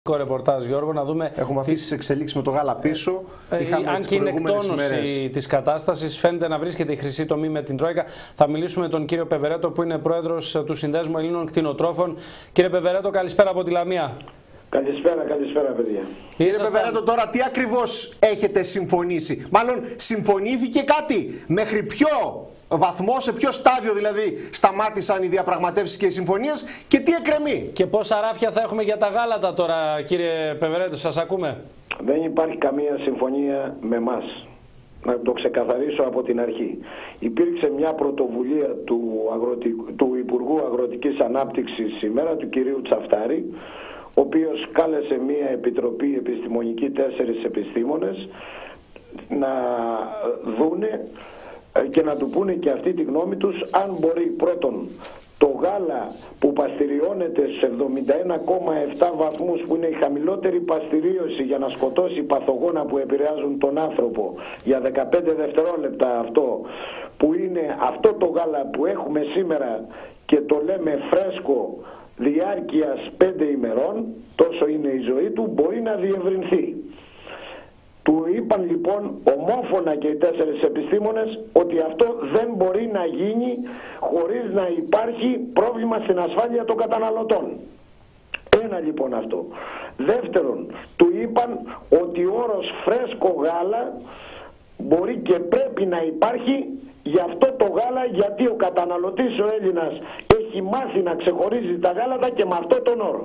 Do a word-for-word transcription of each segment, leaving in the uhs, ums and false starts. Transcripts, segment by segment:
Ρεπορτάζ, Γιώργο, να δούμε. Έχουμε αφήσει τις εξελίξεις με το γάλα πίσω. Ε, Είχαμε αν τις και είναι εκτόνωση μέρες... της κατάστασης, φαίνεται να βρίσκεται η χρυσή τομή με την Τρόικα. Θα μιλήσουμε με τον κύριο Πεβερέτο, που είναι πρόεδρος του Συνδέσμου Ελλήνων Κτηνοτρόφων. Κύριε Πεβερέτο, καλησπέρα από τη Λαμία. Καλησπέρα, καλησπέρα, παιδιά. Κύριε Πεβερέτο, τώρα τι ακριβώς έχετε συμφωνήσει? Μάλλον συμφωνήθηκε κάτι? Μέχρι ποιο βαθμό, σε ποιο στάδιο δηλαδή σταμάτησαν οι διαπραγματεύσεις και οι συμφωνίες και τι εκκρεμεί? Και πόσα ράφια θα έχουμε για τα γάλατα τώρα, κύριε Πεβερέτο, σας ακούμε? Δεν υπάρχει καμία συμφωνία με εμάς. Να το ξεκαθαρίσω από την αρχή. Υπήρξε μια πρωτοβουλία του, αγροτικ... του Υπουργού Αγροτικής Ανάπτυξης σήμερα, του κυρίου Τσαφτάρη, ο οποίος κάλεσε μια επιτροπή επιστημονική, τέσσερις επιστήμονες, να δούνε και να του πούνε και αυτή τη γνώμη τους, αν μπορεί πρώτον το γάλα που παστηριώνεται σε εβδομήντα ένα κόμμα επτά βαθμούς, που είναι η χαμηλότερη παστηρίωση για να σκοτώσει παθογόνα που επηρεάζουν τον άνθρωπο για δεκαπέντε δευτερόλεπτα, αυτό που είναι αυτό το γάλα που έχουμε σήμερα και το λέμε φρέσκο, διάρκειας πέντε ημερών, τόσο είναι η ζωή του, μπορεί να διευρυνθεί. Του είπαν λοιπόν ομόφωνα και οι τέσσερις επιστήμονες ότι αυτό δεν μπορεί να γίνει χωρίς να υπάρχει πρόβλημα στην ασφάλεια των καταναλωτών. Ένα λοιπόν αυτό. Δεύτερον, του είπαν ότι ο όρος φρέσκο γάλα μπορεί και πρέπει να υπάρχει για αυτό το γάλα, γιατί ο καταναλωτής ο Έλληνας έχει μάθει να ξεχωρίζει τα γάλατα και με αυτό τον όρο.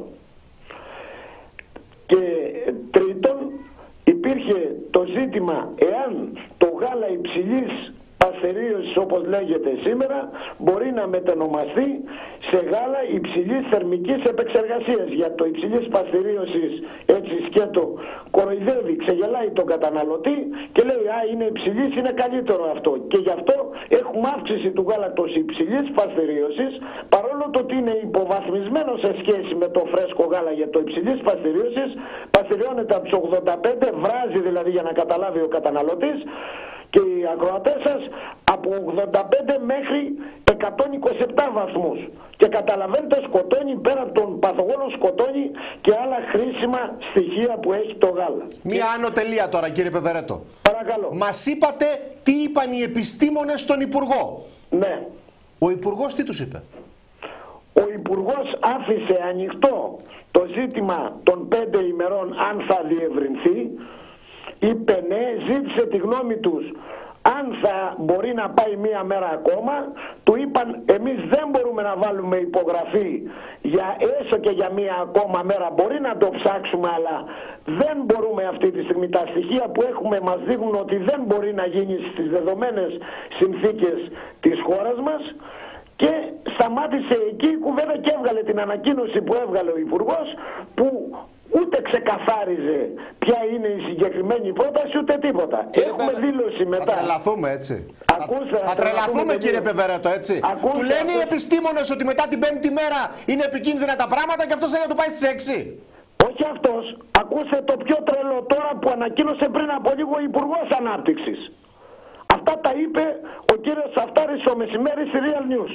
Και τρίτον, υπήρχε το ζήτημα εάν το γάλα υψηλής παστερίωσης, όπως λέγεται σήμερα, μπορεί να μετανομαστεί σε γάλα υψηλής θερμικής επεξεργασίας. Για το υψηλής παστερίωσης, έτσι σκέτο, κοροϊδεύει, ξεγελάει τον καταναλωτή και λέει «Α, είναι υψηλής, είναι καλύτερο αυτό». Και γι' αυτό έχουμε αύξηση του γάλακτος υψηλής παστερίωσης, παρόλο το ότι είναι υποβαθμισμένο σε σχέση με το φρέσκο γάλα. Για το υψηλής παστερίωσης παστεριώνεται από τους ογδόντα πέντε, βράζει δηλαδή, για να καταλάβει ο καταναλωτής και οι ακροατές σας, από ογδόντα πέντε μέχρι εκατόν είκοσι επτά βαθμούς. Και καταλαβαίνετε, σκοτώνει, πέρα από τον παθογόνο, σκοτώνει και άλλα χρήσιμα στοιχεία που έχει το γάλα. Μία και... άνω τελεία τώρα, κύριε Πεβερέτο. Παρακαλώ. Μας είπατε τι είπαν οι επιστήμονες στον Υπουργό. Ναι. Ο Υπουργός τι τους είπε? Ο Υπουργός άφησε ανοιχτό το ζήτημα των πέντε ημερών, αν θα διευρυνθεί. Είπε ναι, ζήτησε τη γνώμη τους αν θα μπορεί να πάει μία μέρα ακόμα. Του είπαν εμείς δεν μπορούμε να βάλουμε υπογραφή για έστω και για μία ακόμα μέρα, μπορεί να το ψάξουμε, αλλά δεν μπορούμε αυτή τη στιγμή. Τα στοιχεία που έχουμε μας δείχνουν ότι δεν μπορεί να γίνει στις δεδομένες συνθήκες της χώρας μας. Και σταμάτησε εκεί η κουβέντα και έβγαλε την ανακοίνωση που έβγαλε ο Υπουργός, που ούτε ξεκαθάριζε ποια είναι η συγκεκριμένη πρόταση ούτε τίποτα. Κύριε Έχουμε Πε... δήλωση μετά. Θα τρελαθούμε έτσι. Ακούστε, θα τρελαθούμε κύριε Πεβερέτο, έτσι. Ακούστε, του λένε ακούστε. οι επιστήμονες ότι μετά την πέμπτη μέρα είναι επικίνδυνα τα πράγματα και αυτός θέλει να το πάει στις έξι. Όχι αυτός. Ακούστε το πιο τρελό τώρα που ανακοίνωσε πριν από λίγο ο Υπουργός Ανάπτυξης. Αυτά τα είπε ο κύριος Τσαφτάρης το μεσημέρι στη Real News.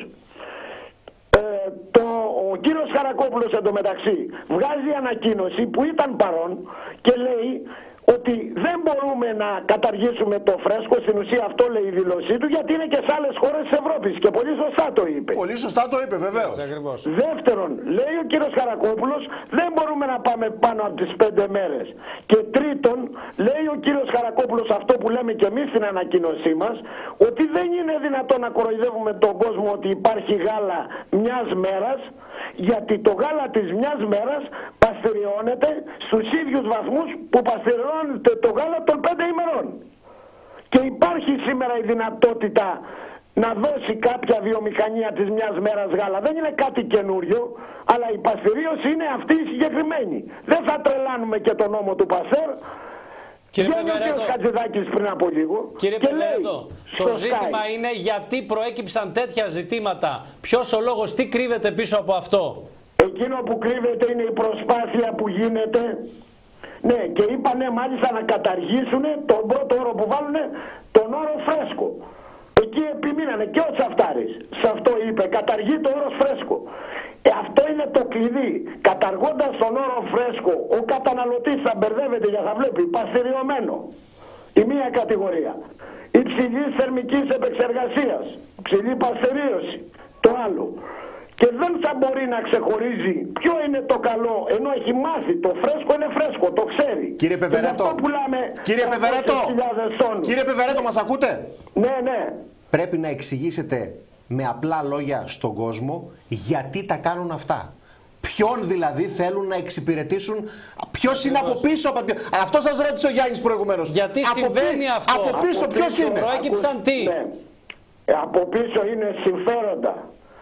Ε, το, ο κύριος Χαρακόπουλος εντωμεταξύ βγάζει ανακοίνωση που ήταν παρόν και λέει ότι δεν μπορούμε να καταργήσουμε το φρέσκο. Στην ουσία αυτό λέει η δήλωσή του, γιατί είναι και σε άλλες χώρες της Ευρώπης και πολύ σωστά το είπε. Πολύ σωστά το είπε, βεβαίως. Δεύτερον, λέει ο κύριος Χαρακόπουλος, δεν μπορούμε να πάμε πάνω από τις πέντε μέρες. Και τρίτον, λέει ο κύριος Χαρακόπουλος αυτό που λέμε και εμείς στην ανακοίνωσή μας, ότι δεν είναι δυνατόν να κοροϊδεύουμε τον κόσμο ότι υπάρχει γάλα μιας μέρας, γιατί το γάλα της μιας μέρας παστεριώνεται στους ίδιους βαθμούς που παστεριώνεται το γάλα των πέντε ημερών. Και υπάρχει σήμερα η δυνατότητα να δώσει κάποια βιομηχανία της μιας μέρας γάλα. Δεν είναι κάτι καινούριο, αλλά η παστερίωση είναι αυτή η συγκεκριμένη. Δεν θα τρελάνουμε και τον νόμο του Παστέρ. Κύριε Πεβερέτο, ο Χατζηδάκης πριν από λίγο. Κύριε Πεβερέτο, το ζήτημα Sky. είναι γιατί προέκυψαν τέτοια ζητήματα. Ποιος ο λόγος, τι κρύβεται πίσω από αυτό? Εκείνο που κρύβεται είναι η προσπάθεια που γίνεται. Ναι, και είπανε μάλιστα να καταργήσουν τον πρώτο όρο που βάλουν, τον όρο φρέσκο. εκεί επιμείνανε και ο Τσαφτάρης. Σε αυτό είπε, καταργεί το όρο φρέσκο. Ε, αυτό είναι το κλειδί. Καταργώντας τον όρο φρέσκο, ο καταναλωτής θα μπερδεύεται για θα βλέπει παστηριωμένο. Η μία κατηγορία. Υψηλής θερμικής επεξεργασίας, υψηλή παστηρίωση. Το άλλο. Και δεν θα μπορεί να ξεχωρίζει ποιο είναι το καλό, ενώ έχει μάθει. Το φρέσκο είναι φρέσκο, το ξέρει. Κύριε Πεβερέτο, κύριε Πεβερέτο, κύριε Πεβερέτο, μας ακούτε? Ναι, ναι. Πρέπει να εξηγήσετε με απλά λόγια στον κόσμο γιατί τα κάνουν αυτά. Ποιον δηλαδή θέλουν να εξυπηρετήσουν, ποιος είναι από πίσω. Από... Αυτό σας ρώτησε ο Γιάννης προηγουμένως. Γιατί από συμβαίνει πί... αυτό? Από πίσω από ποιος πίσω, είναι? Προέκυψαν τι? Ναι. Από πίσω είναι συμφέροντα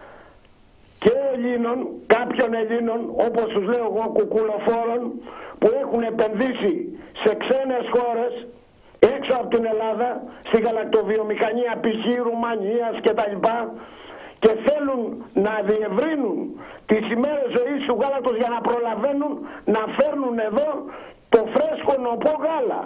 και Ελλήνων, κάποιων Ελλήνων, όπως τους λέω εγώ, κουκουλοφόρων, που έχουν επενδύσει σε ξένες χώρες έξω από την Ελλάδα, στη γαλακτοβιομηχανία π.χ. Ρουμανίας κτλ. Και θέλουν να διευρύνουν τις ημέρες ζωής του γάλακτος για να προλαβαίνουν να φέρνουν εδώ το φρέσκο νοπό γάλα.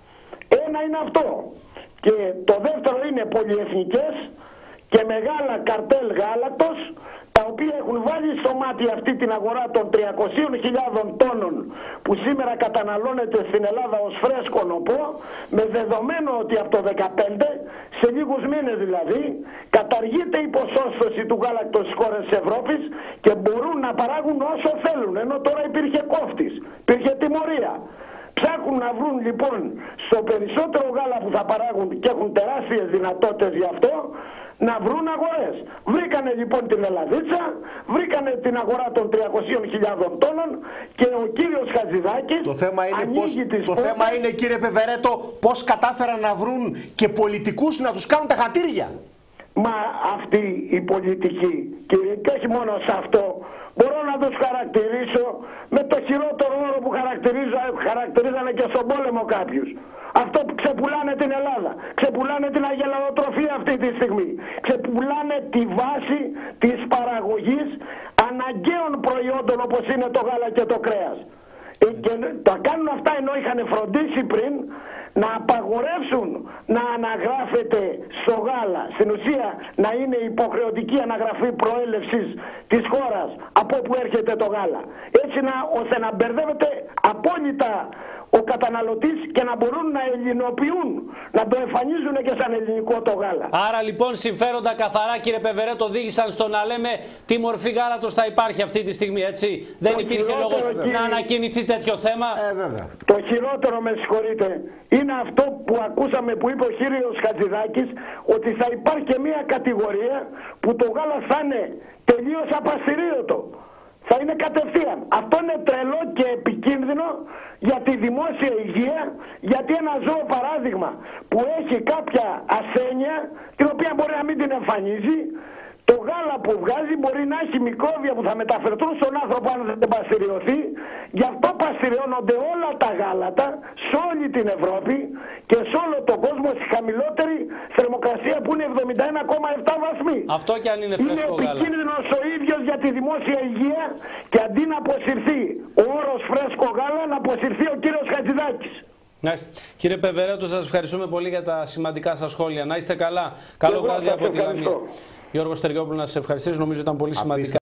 Ένα είναι αυτό. Και το δεύτερο είναι πολυεθνικές και μεγάλα καρτέλ γάλακτος, τα οποία έχουν βάλει στο μάτι αυτή την αγορά των τριακοσίων χιλιάδων τόνων που σήμερα καταναλώνεται στην Ελλάδα ως φρέσκο νοπό, με δεδομένο ότι από το δύο χιλιάδες δεκαπέντε, σε λίγους μήνες δηλαδή, καταργείται η ποσόστοση του γάλακτος στις χώρες της Ευρώπης και μπορούν να παράγουν όσο θέλουν, ενώ τώρα υπήρχε κόφτης, υπήρχε τιμωρία. Ψάχνουν να βρουν λοιπόν στο περισσότερο γάλα που θα παράγουν και έχουν τεράστιες δυνατότητες γι' αυτό, να βρουν αγορές. Βρήκανε λοιπόν την Ελλαδίτσα, βρήκανε την αγορά των τριακοσίων χιλιάδων τόνων και ο κύριος Χατζηδάκης το θέμα είναι πώς, τις το πόρτες. θέμα είναι, κύριε Πεβερέτο, πώς κατάφεραν να βρουν και πολιτικούς να τους κάνουν τα χατήρια. Μα αυτή η πολιτική, κύριε, και όχι μόνο σε αυτό, μπορώ να τους χαρακτηρίσω με το χειρότερο όρο που χαρακτηρίζανε και στον πόλεμο κάποιους. Αυτό που ξεπουλάνε την Ελλάδα, ξεπουλάνε την αγελαδοτροφία αυτή τη στιγμή, ξεπουλάνε τη βάση της παραγωγής αναγκαίων προϊόντων όπως είναι το γάλα και το κρέας. Και τα κάνουν αυτά ενώ είχαν φροντίσει πριν να απαγορεύσουν να αναγράφεται στο γάλα, στην ουσία να είναι υποχρεωτική αναγραφή προέλευσης της χώρας από όπου έρχεται το γάλα, έτσι να, ώστε να μπερδεύεται απόλυτα ο καταναλωτής και να μπορούν να ελληνοποιούν, να το εμφανίζουν και σαν ελληνικό το γάλα. Άρα λοιπόν συμφέροντα καθαρά, κύριε Πεβερέτο, οδήγησαν στο να λέμε τι μορφή γάλατος θα υπάρχει αυτή τη στιγμή, έτσι. Δεν το υπήρχε λόγος κύριε... να ανακοινηθεί τέτοιο θέμα. Ε, βέβαια. Το χειρότερο, με συγχωρείτε, είναι αυτό που ακούσαμε που είπε ο κύριος Χατζηδάκης, ότι θα υπάρχει και μια κατηγορία που το γάλα θα είναι τελείως απαστηρίωτο. Θα είναι κατευθείαν. Αυτό είναι τρελό και επικίνδυνο για τη δημόσια υγεία, γιατί ένα ζώο, παράδειγμα, που έχει κάποια ασθένεια, την οποία μπορεί να μην την εμφανίζει, το γάλα που βγάζει μπορεί να έχει μικρόβια που θα μεταφερθούν στον άνθρωπο αν δεν παστηριωθεί. Γι' αυτό παστηριώνονται όλα τα γάλατα σε όλη την Ευρώπη και σε όλο τον κόσμο στη χαμηλότερη θερμοκρασία που είναι εβδομήντα ένα κόμμα επτά βαθμοί. Αυτό και αν είναι φρέσκο γάλα. Είναι επικίνδυνος ο ίδιος για τη δημόσια υγεία και αντί να αποσυρθεί ο όρος φρέσκο γάλα, να αποσυρθεί ο κύριος Χατζηδάκης. Κύριε Πεβερέτο, σας ευχαριστούμε πολύ για τα σημαντικά σας σχόλια. Να είστε καλά. Καλό βράδυ από τη Λαμία. Γιώργο Στεριόπουλο, να σας ευχαριστήσω. Νομίζω ήταν πολύ σημαντικά.